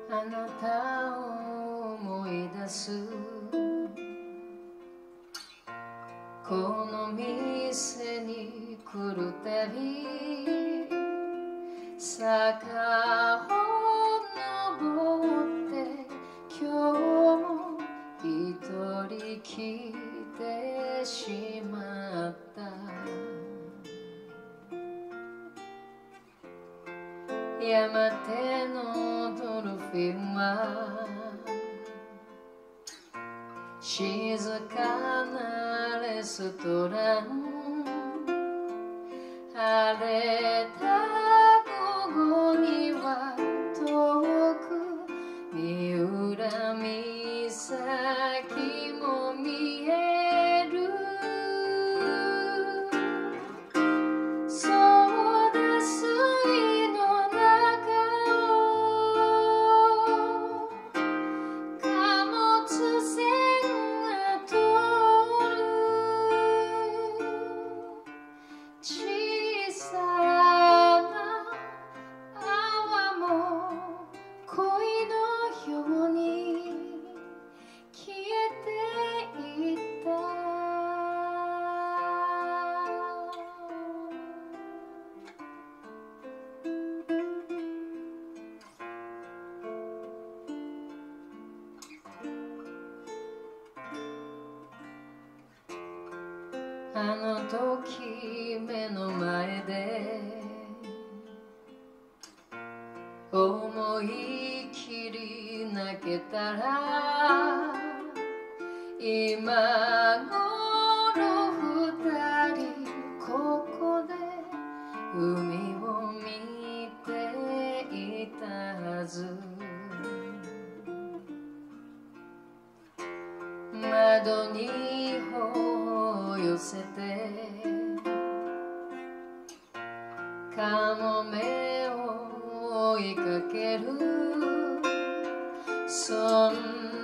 あなたを思い出す。この店に来るたび坂を登って今日も一人来てしまった。山手のドルフィンは静かなレストラン、晴れた午後には遠く三浦岬も見える。そうだ、水の中を貨物船が通る。小さな泡も恋のように消えていった。あの時目の前で思い切り泣けたら、今頃二人ここで海を見ていたはず。窓に頬を寄せてカモメを追いかける、そん